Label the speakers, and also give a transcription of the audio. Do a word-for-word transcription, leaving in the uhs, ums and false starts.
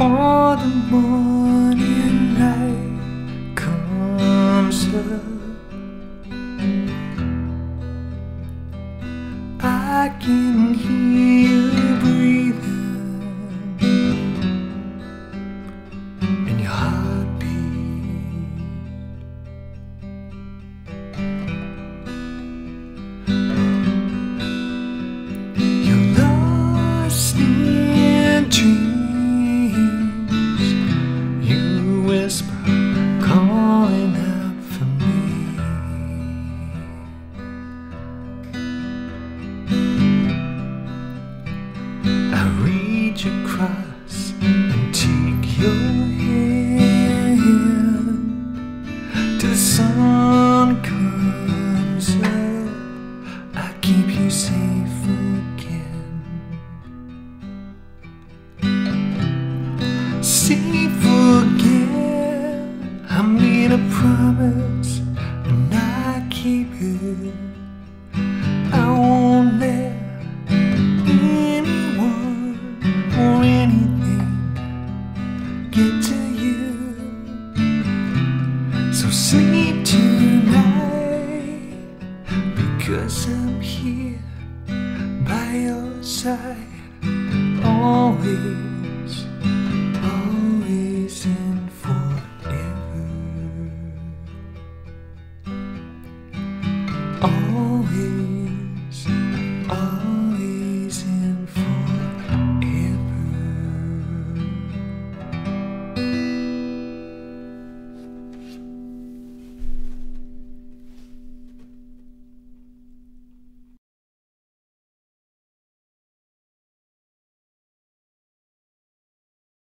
Speaker 1: before the morning light comes up, I can hear you breathing and your heartbeat. You're lost in dreams. You whisper, calling out for me. I reach across and take your hand till the sun comes up. I keep you safe again, safe again. I made a promise and I keep it. I won't let anyone or anything get to you. So sleep tonight, because I'm here by your side always.